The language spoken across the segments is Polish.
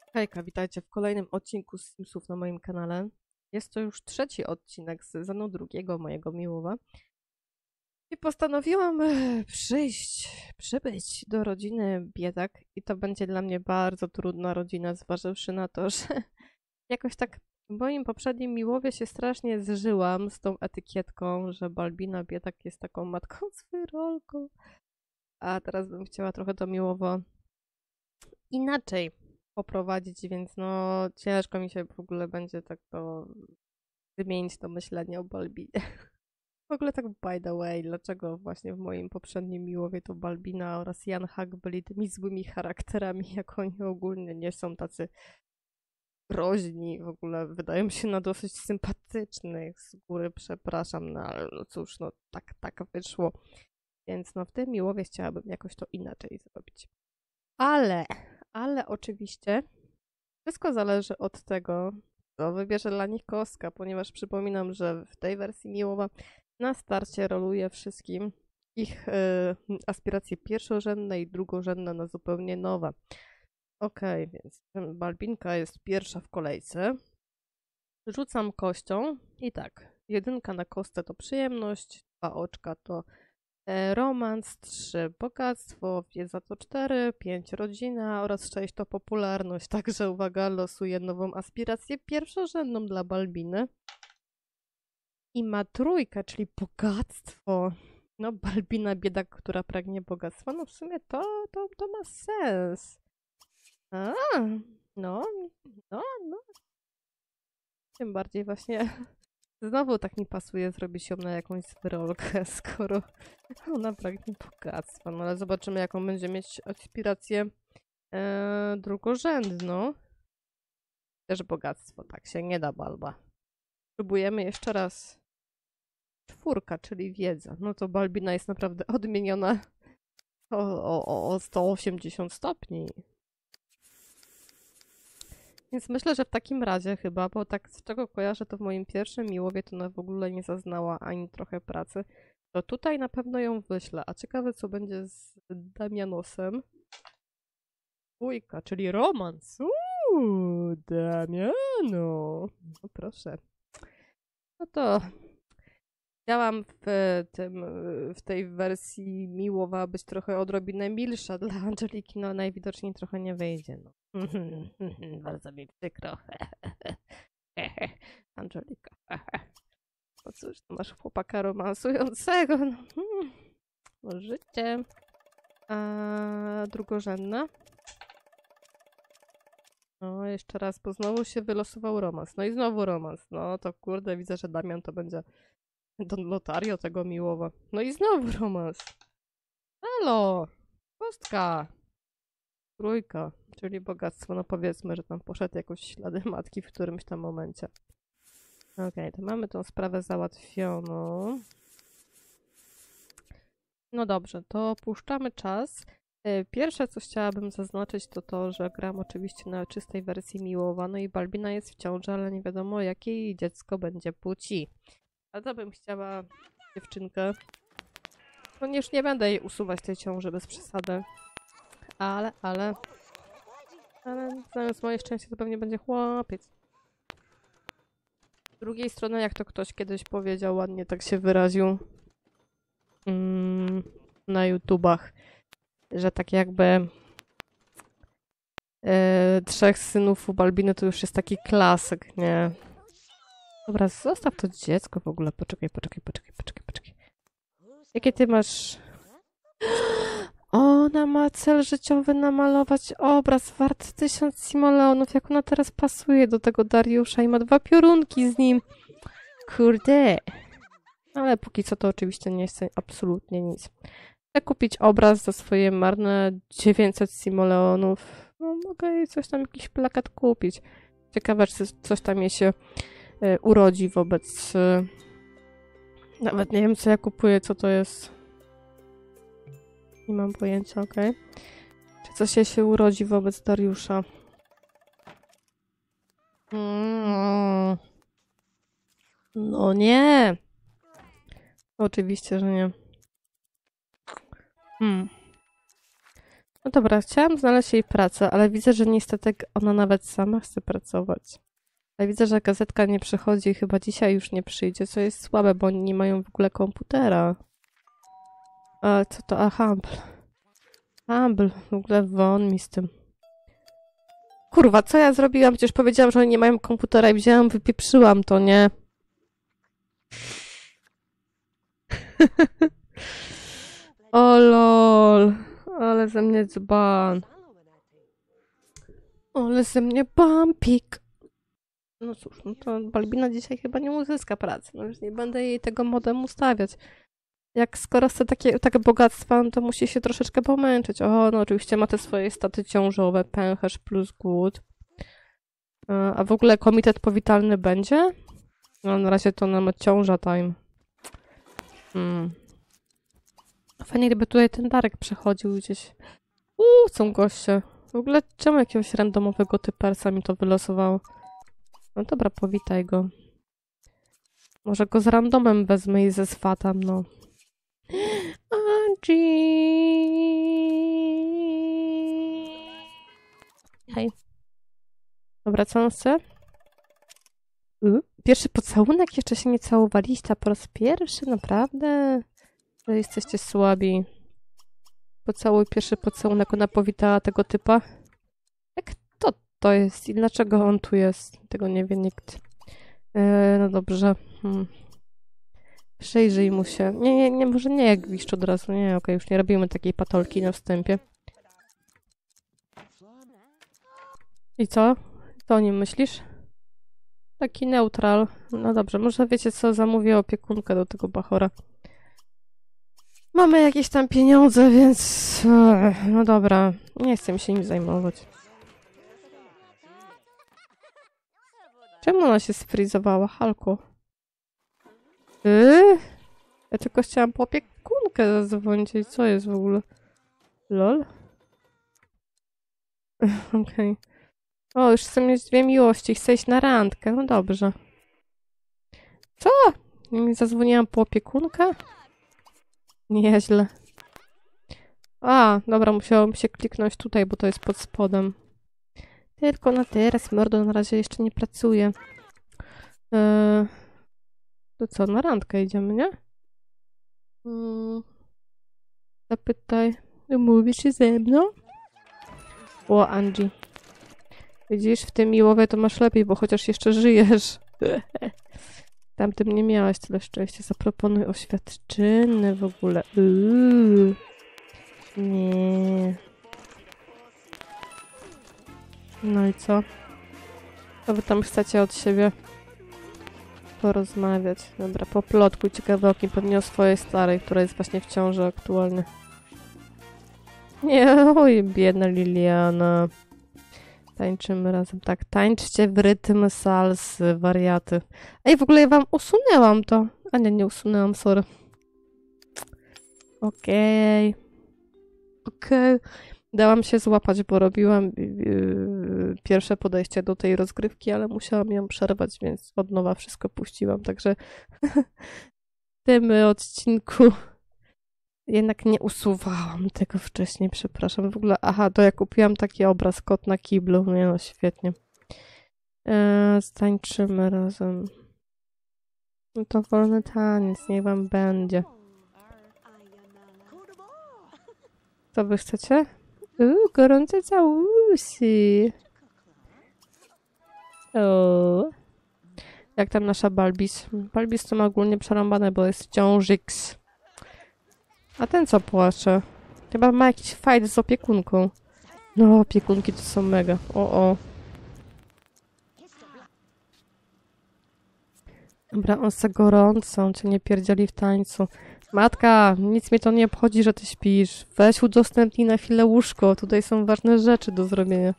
Hejka, witajcie w kolejnym odcinku z Simsów na moim kanale. Jest to już trzeci odcinek z sezonu drugiego mojego Miłowa. I postanowiłam przybyć do rodziny biedak i to będzie dla mnie bardzo trudna rodzina, zważywszy na to, że jakoś tak w moim poprzednim Miłowie się strasznie zżyłam z tą etykietką, że Balbina biedak jest taką matką z wyrolką. A teraz bym chciała trochę to Miłowo inaczej poprowadzić, więc no ciężko mi się w ogóle będzie tak to wymienić to myślenie o Balbinie. W ogóle tak by the way, dlaczego właśnie w moim poprzednim Miłowie to Balbina oraz Jan Hak byli tymi złymi charakterami, jak oni ogólnie nie są tacy groźni, w ogóle wydają się na dosyć sympatycznych z góry, przepraszam, no ale no cóż, no tak wyszło. Więc no w tym Miłowie chciałabym jakoś to inaczej zrobić. Ale oczywiście wszystko zależy od tego, co wybierze dla nich kostka, ponieważ przypominam, że w tej wersji Miłowa na starcie roluje wszystkim ich aspiracje pierwszorzędne i drugorzędne na zupełnie nowe. Okej, więc Balbinka jest pierwsza w kolejce. Rzucam kością i tak, 1 na kostce to przyjemność, 2 oczka to romans, 3 bogactwo, wiedza to 4, 5 rodzina oraz 6 to popularność. Także uwaga, losuję nową aspirację pierwszorzędną dla Balbiny. I ma 3, czyli bogactwo. No, Balbina biedak, która pragnie bogactwa. No w sumie to ma sens. A, no, no. Tym bardziej właśnie znowu tak mi pasuje zrobić ją na jakąś wyrolkę, skoro ona pragnie bogactwa. No ale zobaczymy, jaką będzie mieć aspirację drugorzędną. Też bogactwo, tak się nie da, Balba. Próbujemy jeszcze raz. 4, czyli wiedza. No to Balbina jest naprawdę odmieniona o 180 stopni. Więc myślę, że w takim razie chyba, bo tak z czego kojarzę, to w moim pierwszym Miłowie to ona w ogóle nie zaznała ani trochę pracy. To tutaj na pewno ją wyślę. A ciekawe, co będzie z Damianosem. 2, czyli romans. Damiano. No proszę. No to chciałam w tej wersji Miłowa być trochę odrobinę milsza dla Angeliki, no najwidoczniej trochę nie wyjdzie. No. Bardzo mi przykro. Angelika. No cóż, no masz chłopaka romansującego. No, życie. A drugorzędna. No, jeszcze raz, bo znowu się wylosował romans. No i znowu romans. No to kurde, widzę, że Damian to będzie Don Lotario tego Miłowa. No i znowu romans. Halo! Kostka! 3, czyli bogactwo. No powiedzmy, że tam poszedł jakoś ślady matki w którymś tam momencie. Okej, to mamy tą sprawę załatwioną. No dobrze, to puszczamy czas. Pierwsze, co chciałabym zaznaczyć, to to, że gram oczywiście na czystej wersji Miłowa, no i Balbina jest w ciąży, ale nie wiadomo, jakiej dziecko będzie płci. Ale to bym chciała dziewczynkę. No już nie będę jej usuwać tej ciąży bez przesady. Ale zamiast moje szczęście to pewnie będzie chłopiec. Z drugiej strony, jak to ktoś kiedyś powiedział, ładnie tak się wyraził na YouTubach, że tak jakby 3 synów u Balbiny to już jest taki klasyk, nie? Dobra, zostaw to dziecko w ogóle. Poczekaj. Jakie ty masz... Ona ma cel życiowy namalować obraz wart 1000 simoleonów. Jak ona teraz pasuje do tego Dariusza i ma 2 piorunki z nim. Kurde. Ale póki co to oczywiście nie chcę absolutnie nic. Chcę kupić obraz za swoje marne 900 simoleonów. No mogę jej coś tam, jakiś plakat kupić. Ciekawe, czy coś tam jej się urodzi wobec... Nawet nie wiem, co ja kupuję, co to jest. Nie mam pojęcia, okej. Czy coś jej się urodzi wobec Dariusza? No nie! Oczywiście, że nie. No dobra, chciałam znaleźć jej pracę, ale widzę, że niestety ona nawet sama chce pracować. Ale widzę, że gazetka nie przychodzi i chyba dzisiaj już nie przyjdzie, co jest słabe, bo oni nie mają w ogóle komputera. A co to? A, Humble. Humble, w ogóle won mi z tym. Kurwa, co ja zrobiłam? Przecież powiedziałam, że oni nie mają komputera i wzięłam, wypieprzyłam to, nie? O lol, ale ze mnie dzban. Ale ze mnie bumpik. No cóż, no to Balbina dzisiaj chyba nie uzyska pracy. No już nie będę jej tego modem ustawiać. Jak skoro chce takie bogactwa, no to musi się troszeczkę pomęczyć. O, no oczywiście ma te swoje staty ciążowe, pęcherz plus głód. A w ogóle komitet powitalny będzie? No na razie to nam ciąża time. Fajnie, gdyby tutaj ten Darek przechodził gdzieś. Są goście. W ogóle czemu jakiegoś randomowego typersa mi to wylosowało? No dobra, powitaj go. Może go z randomem wezmę i ze swatam, no. Angie! Hej. Dobra, co on chce? Pierwszy pocałunek? Jeszcze się nie całowaliście, a po raz pierwszy? Naprawdę? Że jesteście słabi. Pocałuj pierwszy pocałunek, ona powitała tego typa. Jak to jest i dlaczego on tu jest? Tego nie wie nikt. No dobrze. Przyjrzyj mu się. Nie, może nie jak wiszcz od razu. Nie, okej, już nie robimy takiej patolki na wstępie. I co? Co o nim myślisz? Taki neutral. No dobrze, może wiecie co? Zamówię opiekunkę do tego bachora. Mamy jakieś tam pieniądze, więc... No dobra, nie chcę mi się nim zajmować. Czemu ona się sfrizowała, Halko? Ja tylko chciałam po opiekunkę zadzwonić. Co jest w ogóle? Lol? Okej. O, już chcę mieć dwie miłości. Chcę iść na randkę. No dobrze. Co? Nie zadzwoniłam po opiekunkę? Nieźle. A, dobra, musiałam się kliknąć tutaj, bo to jest pod spodem. Tylko na teraz, mordo, na razie jeszcze nie pracuję. To co, na randkę idziemy, nie? Zapytaj, umówisz się ze mną? O, Angie. Widzisz, w tym miłowie to masz lepiej, bo chociaż jeszcze żyjesz. Tamtym nie miałaś tyle szczęścia. Zaproponuj oświadczyny w ogóle. Nie. No i co? Co wy tam chcecie od siebie porozmawiać? Dobra, poplotkuj ciekawe o kim, pewnie o swojej starej, która jest właśnie w ciąży aktualnie. Nie, oj, biedna Liliana. Tańczymy razem. Tak, tańczcie w rytm salsy, wariaty. Ej, w ogóle ja wam usunęłam to. A nie usunęłam, sorry. Okej. Dałam się złapać, bo robiłam pierwsze podejście do tej rozgrywki, ale musiałam ją przerwać, więc od nowa wszystko puściłam. Także w tym odcinku jednak nie usuwałam tego wcześniej, przepraszam. W ogóle, aha, to ja kupiłam taki obraz, kot na kiblu. Nie no, świetnie. Stańczymy razem. No to wolny taniec, niech wam będzie. Co wy chcecie? Gorące całusy. O. Jak tam nasza Balbis? Balbis to ma ogólnie przerąbane, bo jest ciążyks. A ten co płacze? Chyba ma jakiś fight z opiekunką. No, opiekunki to są mega. O. Dobra, on za gorąco, on cię nie pierdzieli w tańcu. Matka, nic mnie to nie obchodzi, że ty śpisz. Weź udostępnij na chwilę łóżko, tutaj są ważne rzeczy do zrobienia.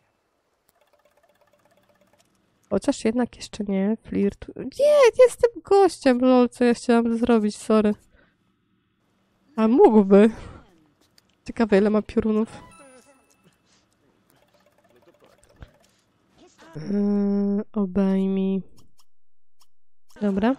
Chociaż jednak jeszcze nie, flirt. Nie, jestem gościem, lol, co ja chciałam zrobić, sorry. A mógłby. Ciekawe, ile ma piorunów. Obejmij. Dobra.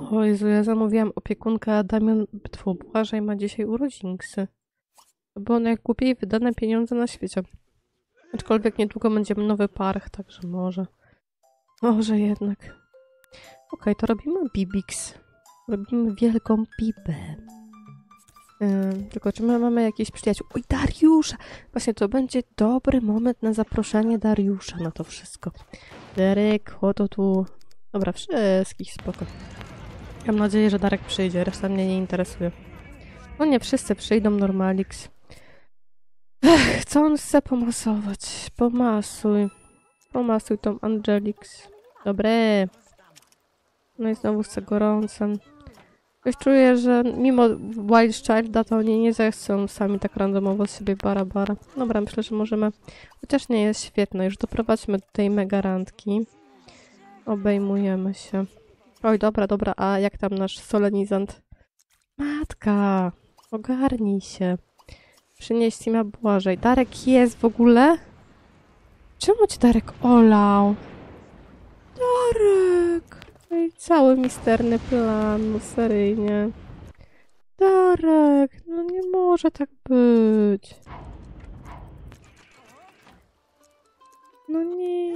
O Jezu, ja zamówiłam opiekunkę, a Damian, Błażej ma dzisiaj urodzinksy. To było najgłupiej wydane pieniądze na świecie. Aczkolwiek niedługo będziemy nowy park, także może. Może jednak. Okej, to robimy Bibix. Robimy wielką pipę. Tylko czy my mamy jakiś przyjaciół? Oj, Dariusza! Właśnie to będzie dobry moment na zaproszenie Dariusza na to wszystko. Darek, oto tu. Dobra, wszystkich spoko. Mam nadzieję, że Darek przyjdzie, reszta mnie nie interesuje. No nie wszyscy przyjdą, normalix. Co on chce pomasować? Pomasuj. Pomasuj tą Angelix. Dobre. No i znowu chcę gorącem. Już czuję, że mimo Wild Childa to oni nie zechcą sami tak randomowo z siebie bara. Dobra, myślę, że możemy... Chociaż nie jest świetne. Już doprowadźmy do tej mega randki. Obejmujemy się. Oj, dobra. A jak tam nasz solenizant? Matka! Ogarnij się. Przynieś Sima Błażej. Darek jest w ogóle? Czemu cię Darek olał? Darek! Ej, cały misterny plan, no seryjnie. Darek, no nie może tak być. No nie.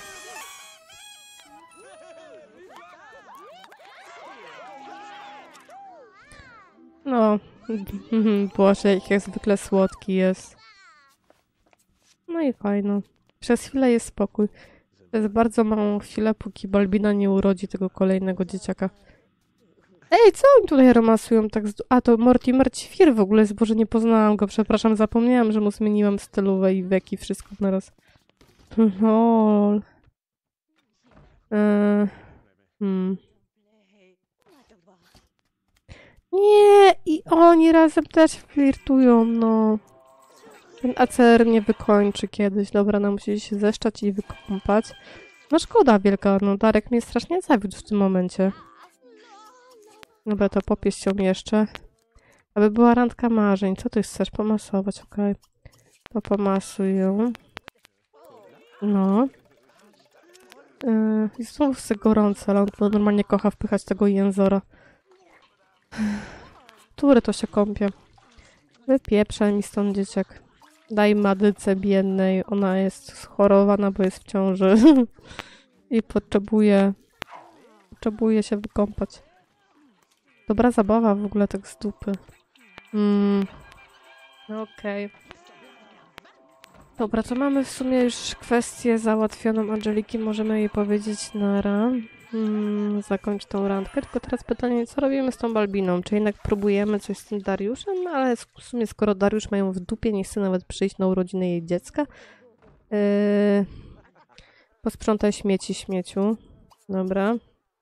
No, Boże, jak zwykle słodki jest. No i fajno. Przez chwilę jest spokój. To jest bardzo małą chwilę, póki Balbina nie urodzi tego kolejnego dzieciaka. Ej, co oni tutaj romasują tak A, to Mortimer Ćwir w ogóle jest, Boże, nie poznałam go, przepraszam, zapomniałam, że mu zmieniłam stylówę i wieki, wszystko naraz. Lol. Nie, i oni razem też flirtują, no. Ten ACR mnie wykończy kiedyś. Dobra, no musi się zeszczać i wykąpać. No szkoda wielka, no Darek mnie strasznie zawiódł w tym momencie. Dobra, to popieść ją jeszcze. Aby była randka marzeń. Co ty chcesz? Pomasować, okej. To pomasuj ją. No. I znowu chcę gorące, ale on to normalnie kocha wpychać tego jęzora. Który to się kąpie? Wypieprzaj mi stąd, dzieciak. Daj madyce biednej. Ona jest schorowana, bo jest w ciąży. I potrzebuje się wykąpać. Dobra zabawa w ogóle tak z dupy. Okej. Dobra, to mamy w sumie już kwestię załatwioną Angeliki. Możemy jej powiedzieć nara. Zakończ tą randkę. Tylko teraz pytanie, co robimy z tą Balbiną? Czy jednak próbujemy coś z tym Dariuszem? Ale w sumie skoro Dariusz mają w dupie, nie chce nawet przyjść na urodziny jej dziecka. Posprzątaj śmieci, śmieciu. Dobra.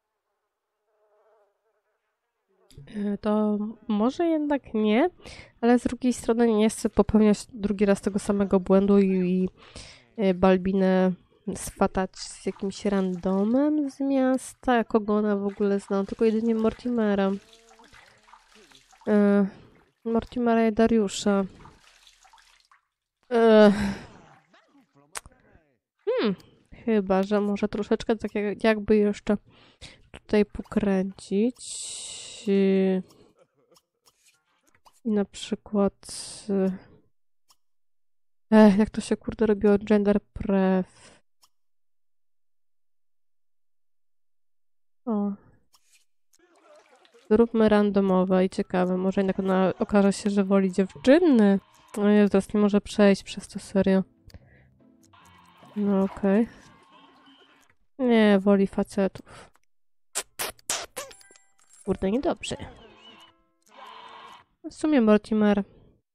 To może jednak nie, ale z drugiej strony nie chcę popełniać drugi raz tego samego błędu i Balbinę swatać z jakimś randomem z miasta, kogo ona w ogóle zna, tylko jedynie Mortimera. Mortimera i Dariusza. Chyba, że może troszeczkę tak jakby jeszcze tutaj pokręcić. I na przykład jak to się kurde robiło? Gender pref. O. Zróbmy randomowe i ciekawe. Może jednak ona okaże się, że woli dziewczyny. No ja teraz nie może przejść przez to, serio. No okej. Nie, woli facetów. Kurde, niedobrze. W sumie Mortimer.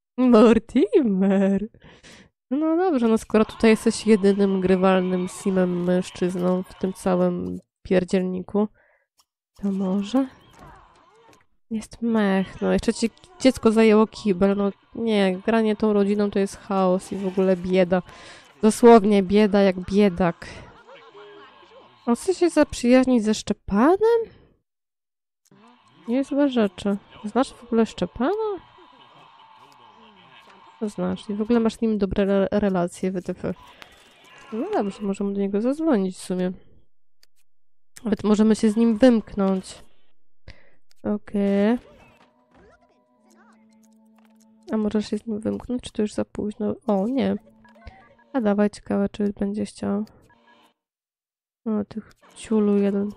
No dobrze, no skoro tutaj jesteś jedynym grywalnym simem mężczyzną w tym całym pierdzielniku, to może? Jest mech, no jeszcze ci dziecko zajęło kibel, no nie, granie tą rodziną to jest chaos i w ogóle bieda. Dosłownie bieda jak biedak. On chce się zaprzyjaźnić ze Szczepanem? Niezłe rzeczy. Znasz w ogóle Szczepana? To znasz. I w ogóle masz z nim dobre relacje, WTF. No dobrze, możemy do niego zadzwonić w sumie. Nawet możemy się z nim wymknąć. Okej. A możesz się z nim wymknąć, czy to już za późno? O, nie. A dawaj, ciekawe, czy będzie chciał. O, tych ciulu jeden.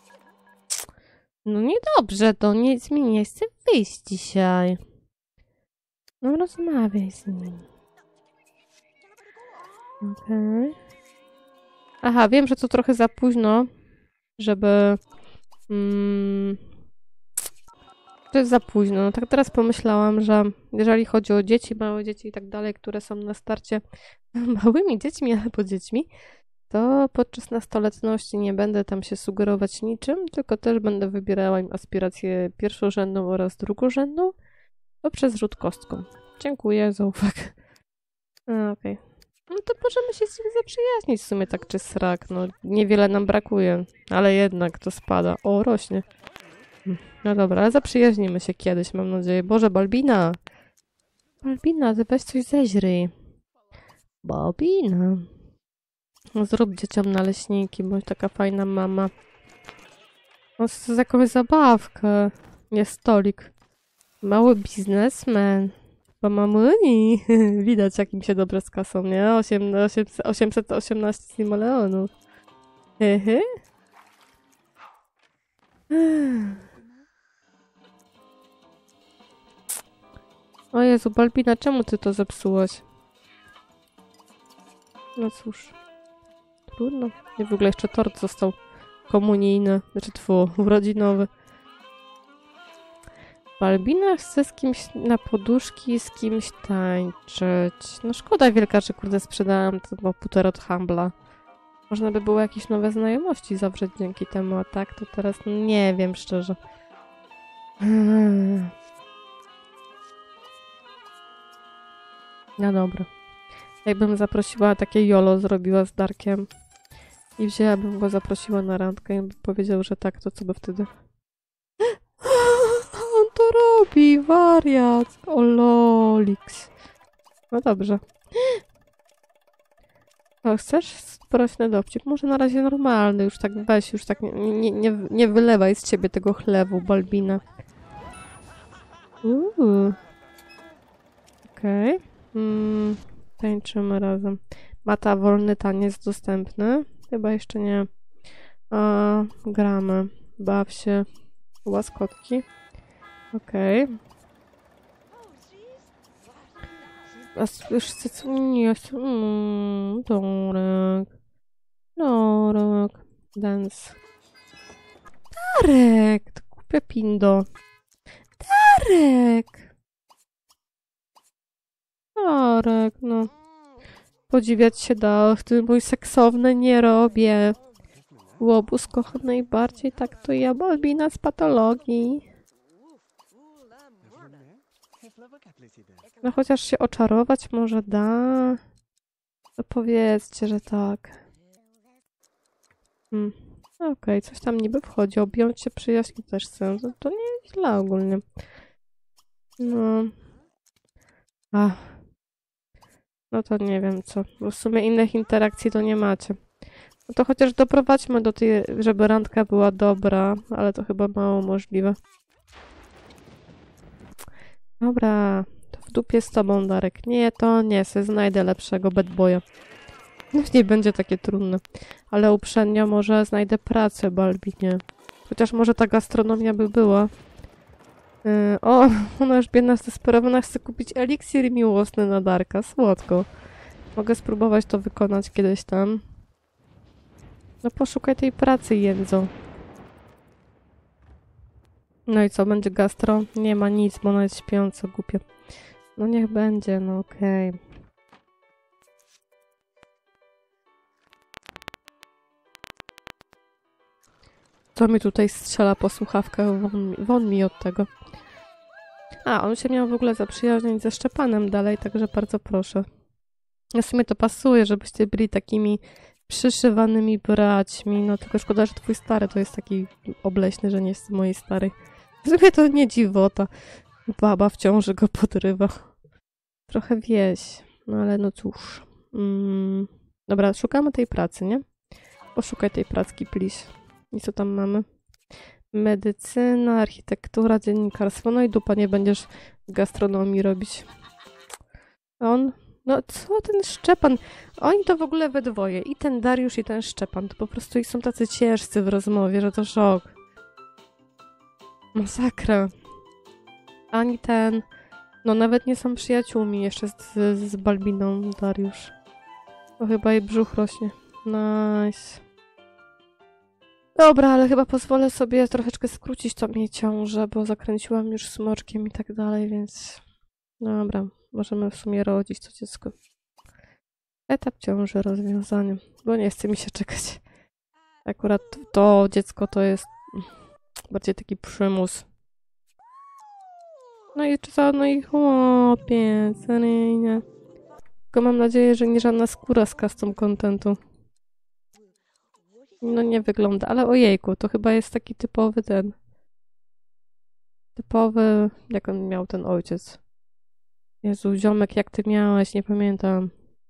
No niedobrze, to nic mi nie chce wyjść dzisiaj. No rozmawiaj z nim. Okej. Aha, wiem, że to trochę za późno, żeby... To jest za późno. No tak teraz pomyślałam, że jeżeli chodzi o dzieci, małe dzieci i tak dalej, które są na starcie małymi dziećmi albo dziećmi, to podczas nastoletności nie będę tam się sugerować niczym, tylko też będę wybierała im aspirację pierwszorzędną oraz drugorzędną poprzez rzut kostką. Dziękuję za uwagę. Okej. No to możemy się z nim zaprzyjaźnić w sumie tak czy srak. No niewiele nam brakuje, ale jednak to spada. O, rośnie. No dobra, ale zaprzyjaźnimy się kiedyś, mam nadzieję. Boże, Balbina! Balbina, ty weź coś zeźryj. Balbina. No, zrób dzieciom naleśniki, bądź taka fajna mama. No, to jest jakąś zabawkę. Nie stolik. Mały biznesmen. Bo ma money. Widać, jak im się dobrze z kasą, nie? 818 simoleonów. Hehe. O Jezu, Balbina, czemu ty to zepsułaś? No cóż. Trudno. I w ogóle jeszcze tort został komunijny. Znaczy urodzinowy. Balbina chce z kimś na poduszki, z kimś tańczyć. No szkoda wielka, że kurde sprzedałam to komputer od Humbla. Można by było jakieś nowe znajomości zawrzeć dzięki temu, a tak to teraz no nie wiem szczerze. No dobra. Jakbym zaprosiła, takie YOLO zrobiła z Darkiem i wzięłabym go, zaprosiła na randkę i by powiedział, że tak, to co by wtedy? On to robi, wariat. O loliks. No dobrze. O, chcesz sprośny dowcip? Może na razie normalny, już tak weź, już tak nie wylewaj z ciebie tego chlewu, Balbina. Okej. Tańczymy razem. Mata, wolny taniec dostępny? Chyba jeszcze nie. Gramy. Baw się. Łaskotki. Okej. A już chcę co nie chcę. Dorek. Dorek. Dance. Darek! To głupia pindo. Darek! Darek, no. Podziwiać się da. Ty mój seksowny nie robię. Łobuz kocha najbardziej, tak to ja, Balbina z patologii. No chociaż się oczarować może da. To powiedzcie, że tak. Okej, coś tam niby wchodzi. Objąć się przyjaźnią też chcę. To nie jest źle ogólnie. No. No to nie wiem co. Bo w sumie innych interakcji to nie macie. No to chociaż doprowadźmy do tej, żeby randka była dobra, ale to chyba mało możliwe. Dobra, to w dupie z tobą, Darek. Nie, to nie, se znajdę lepszego bad boya. No nie będzie takie trudne. Ale uprzednio może znajdę pracę, Balbinie. Chociaż może ta gastronomia by była. O, ona już biedna zdesperowana chce kupić eliksir miłosny na Darka. Słodko. Mogę spróbować to wykonać kiedyś tam. No poszukaj tej pracy, Jędzo. No i co, będzie gastro? Nie ma nic, bo ona jest śpiąca, głupia. No niech będzie, no okej. Co mi tutaj strzela po słuchawkach? Won mi od tego. A, on się miał w ogóle zaprzyjaźnić ze Szczepanem dalej, także bardzo proszę. W sumie to pasuje, żebyście byli takimi przyszywanymi braćmi. No tylko szkoda, że twój stary to jest taki obleśny, że nie jest mojej starej. W sumie to nie dziwota. Baba w ciąży go podrywa. Trochę wieś. No ale no cóż. Dobra, szukamy tej pracy, nie? Poszukaj tej pracki, please. I co tam mamy? Medycyna, architektura, dziennikarstwo. No i dupa, nie będziesz gastronomii robić. On? No co ten Szczepan? Oni to w ogóle we dwoje. I ten Dariusz, i ten Szczepan. To po prostu ich są tacy ciężcy w rozmowie, że to szok. Masakra. Ani ten... No nawet nie są przyjaciółmi jeszcze z Balbiną, Dariusz. To chyba jej brzuch rośnie. Nice. Dobra, ale chyba pozwolę sobie troszeczkę skrócić tą jej ciążę, bo zakręciłam już smoczkiem i tak dalej, więc... Dobra, możemy w sumie rodzić to dziecko. Etap ciąży, rozwiązanie, bo nie chce mi się czekać. Akurat to dziecko to jest bardziej taki przymus. No i co, no i chłopiec, seryjnie. Tylko mam nadzieję, że nie żadna skóra z custom contentu. No nie wygląda, ale ojejku, to chyba jest taki typowy ten... Typowy... Jak on miał ten ojciec? Jezu, ziomek, jak ty miałeś, nie pamiętam.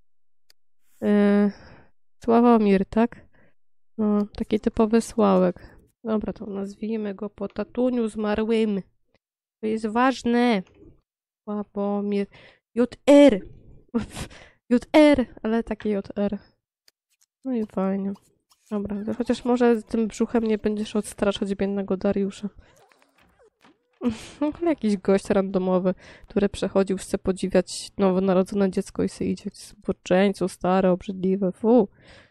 Sławomir, tak? No, taki typowy Sławek. Dobra, to nazwijmy go po tatuniu zmarłym. To jest ważne. Sławomir. JR. JR, ale taki JR. No i fajnie. Dobra, chociaż może z tym brzuchem nie będziesz odstraszać biednego Dariusza. Jakiś gość randomowy, który przechodził, chce podziwiać nowonarodzone dziecko i sobie idzie. Zboczeńcu, stare, obrzydliwe, fu.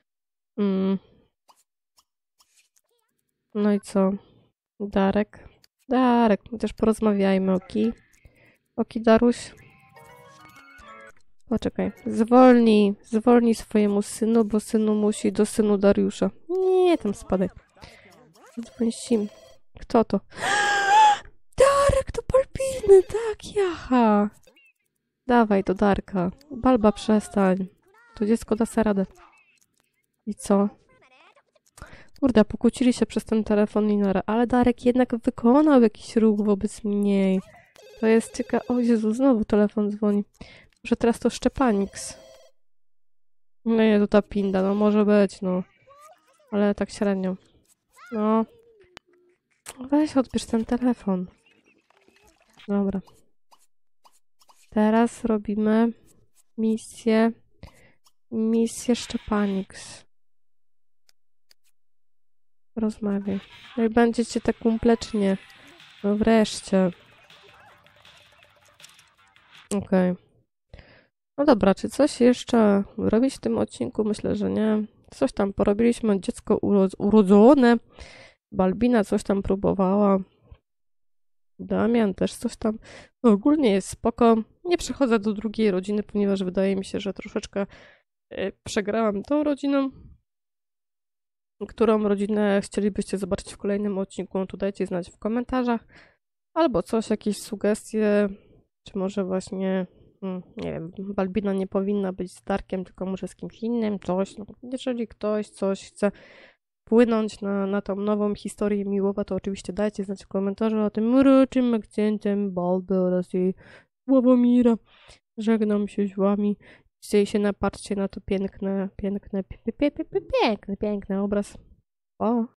No i co? Darek. Darek, chociaż porozmawiajmy, oki. Oki, Daruś. Poczekaj. Zwolnij swojemu synu, bo synu musi do synu Dariusza. Nie, tam spadaj. Dzwoń. Kto to? Darek, to Balbiny, tak, jaha. Dawaj do Darka. Balba, przestań. To dziecko da sobie radę. I co? Kurde, pokłócili się przez ten telefon i nara. Ale Darek jednak wykonał jakiś ruch wobec mnie. To jest ciekawe. O Jezu, znowu telefon dzwoni. Może teraz to Szczepaniks. No nie, to ta pinda, no może być, no. Ale tak średnio. No. Weź odbierz ten telefon. Dobra. Teraz robimy misję Szczepaniks. Rozmawiaj. No i będziecie tak kumplecznie. No wreszcie. Okej. No dobra, czy coś jeszcze robić w tym odcinku? Myślę, że nie. Coś tam porobiliśmy, dziecko urodzone. Balbina coś tam próbowała. Damian też coś tam. No, ogólnie jest spoko. Nie przechodzę do drugiej rodziny, ponieważ wydaje mi się, że troszeczkę przegrałam tą rodziną. Którą rodzinę chcielibyście zobaczyć w kolejnym odcinku, no to dajcie znać w komentarzach. Albo coś, jakieś sugestie, czy może właśnie, nie wiem, Balbina nie powinna być z Darkiem, tylko może z kimś innym, coś. No, jeżeli ktoś coś chce płynąć na tą nową historię Miłowa, to oczywiście dajcie znać w komentarzu o tym uroczym akcentem Balby oraz jej Sławomira. Żegnam się z wami. Dzisiaj się napatrzcie na to piękny obraz. O.